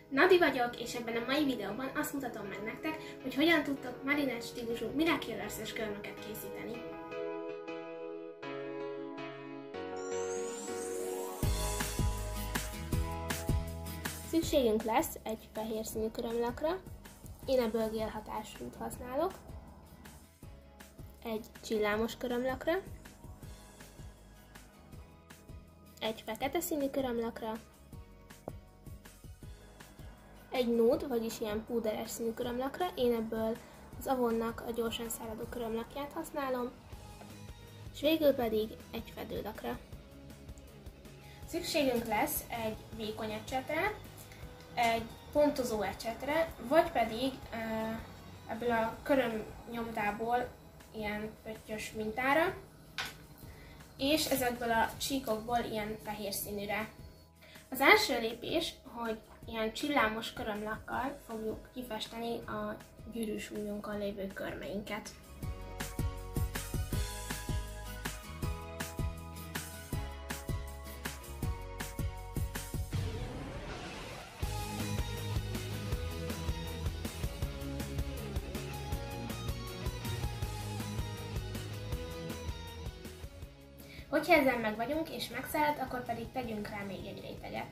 Nadi vagyok, és ebben a mai videóban azt mutatom meg nektek, hogy hogyan tudtok marinette stílusú Miraculous-es körmöket készíteni. Szükségünk lesz egy fehér színű körömlakra, én ebből gélhatásút használok, egy csillámos körömlakra, egy fekete színű körömlakra, egy nude, vagyis ilyen púderes színű körömlakra, én ebből az Avonnak a gyorsan száradó körömlakját használom, és végül pedig egy fedőlakra. Szükségünk lesz egy vékony ecsetre, egy pontozó ecsetre, vagy pedig ebből a körömnyomdából ilyen pöttyös mintára, és ezekből a csíkokból ilyen fehér színűre. Az első lépés, hogy ilyen csillámos körömlakkal fogjuk kifesteni a gyűrűs ujjunkkal lévő körmeinket. Hogyha ezzel meg vagyunk és megszállt, akkor pedig tegyünk rá még egy réteget.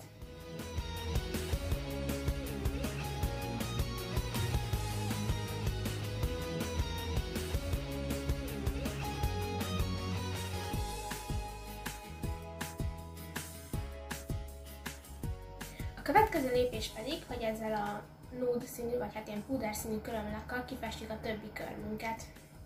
A következő lépés pedig, hogy ezzel a nude színű, vagy hát ilyen púder színű körömlakkal kifestjük a többi körmünket.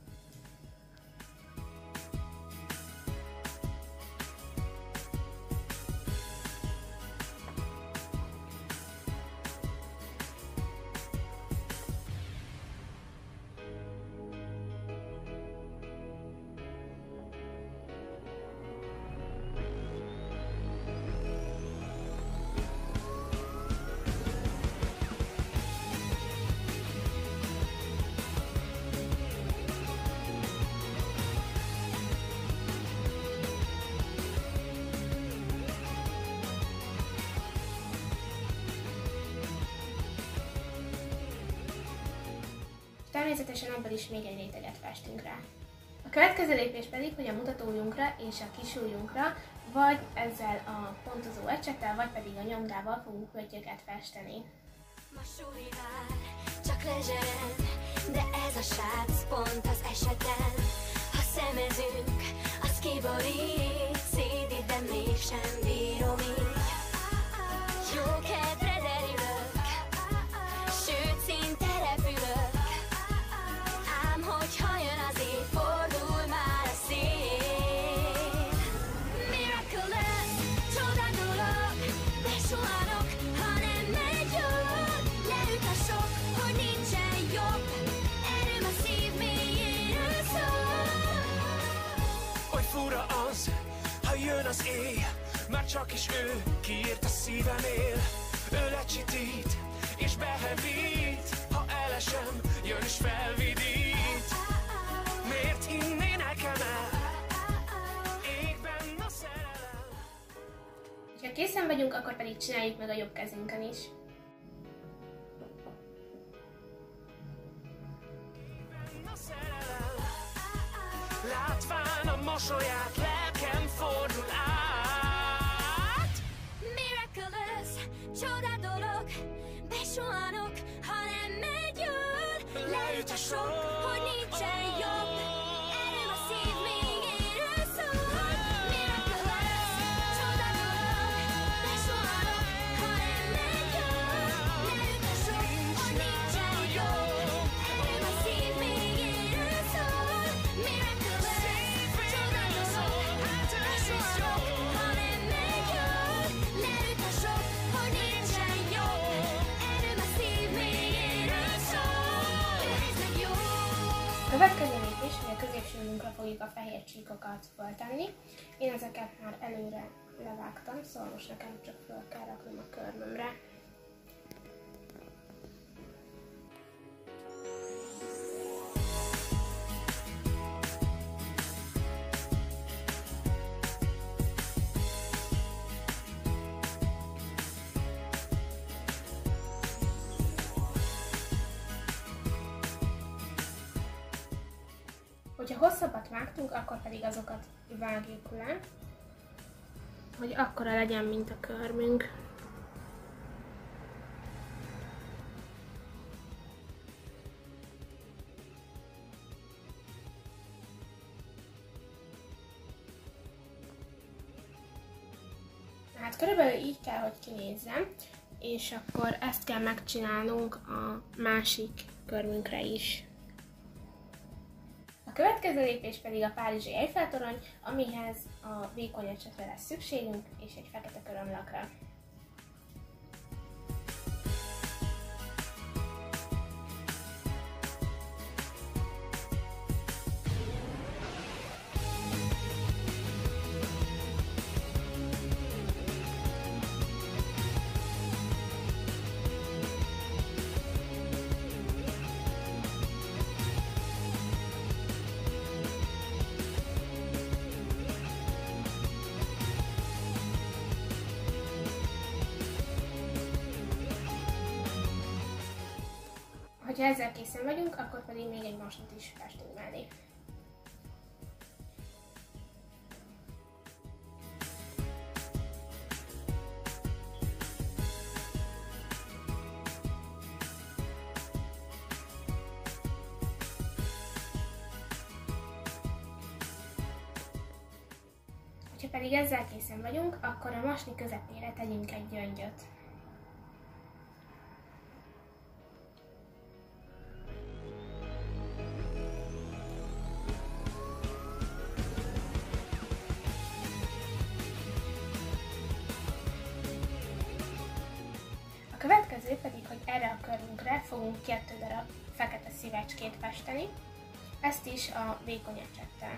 Természetesen ebből is még egy réteget festünk rá. A következő lépés pedig, hogy a mutatóujjunkra és a kisujjunkra, vagy ezzel a pontozó ecsettel, vagy pedig a nyomdával fogunk pöttyöket festeni. Ma suli vár, csak lezseren, de ez a srác pont az eseten. Ha szemezünk, az kiborít, szédít, de mégsem bírom így. Jó kedvre derülök, sőt szinte repülök, ám hogyha jön az év, fordul már a szél. Miraculous, csoda dolog, besuhanok, ha nem megy jól. Leüt a sok, hogy nincsen jobb, erőm a szív mélyéről szól. Hogy fura az, ha jön az éj, már csak is ő kiírt a szívem él. Ő lecsitít és behevít, ha elesem, jön és felvidít. Miért hinné nekem el, égben a szerelem? Ha készen vagyunk, akkor pedig csináljuk meg a jobb kezünkön is. A szerelem, látván a mosolyát, lelkem fordul át. Miraculous, csoda dolog, besuhanok, ha nem megy jól. Leüt a sok, hogy nincsen jobb, erőm a szív mélyéről szól. Miraculous, csoda dolog, besuhanok, ha nem megy jól. Leüt a sok, hogy nincsen jobb, erőm a szív mélyéről szól. Miraculous, csoda dolog, besuhanok, ha nem megy jól. Leüt a sok, hogy nincsen jobb, erőm a szív mélyéről szól. Ez meg jó. A következő lépés, hogy a középső ujjunkra fogjuk a fehér csíkokat föltenni. Én ezeket már előre levágtam, szóval most nekem csak föl kell raknom a körmömre. Hogyha hosszabbat vágtunk, akkor pedig azokat vágjuk le, hogy akkora legyen, mint a körmünk. Tehát körülbelül így kell, hogy kinézzen, és akkor ezt kell megcsinálnunk a másik körmünkre is. A következő lépés pedig a párizsi Eiffel-torony, amihez a vékony ecsetre lesz szükségünk, és egy fekete körömlakra. Ha ezzel készen vagyunk, akkor pedig még egy masnit is festünk mellé. Ha pedig ezzel készen vagyunk, akkor a masni közepére tegyünk egy gyöngyöt. A következő pedig, hogy erre a körünkre fogunk 2 darab fekete szívecskét festeni, ezt is a vékony ecsettel.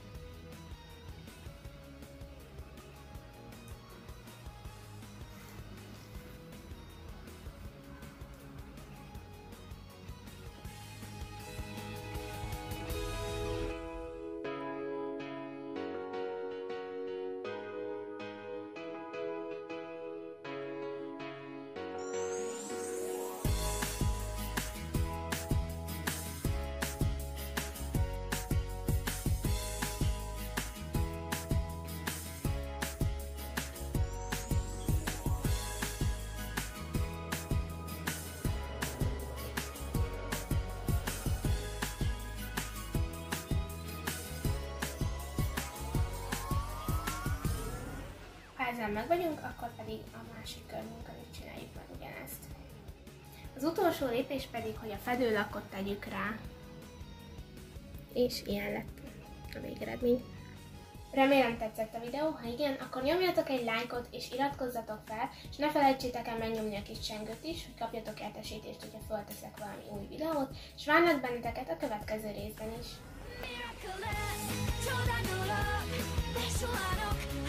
Ha ezzel meg vagyunk, akkor pedig a másik körünkön is csináljuk meg ugyanezt. Az utolsó lépés pedig, hogy a fedőlakot tegyük rá. És ilyen lett a végeredmény. Remélem tetszett a videó, ha igen, akkor nyomjatok egy lájkot és iratkozzatok fel, és ne felejtsétek el megnyomni a kis csengőt is, hogy kapjatok értesítést, hogyha fölteszek valami új videót, és várlak benneteket a következő részben is. Miraculous, csoda dolog, de soha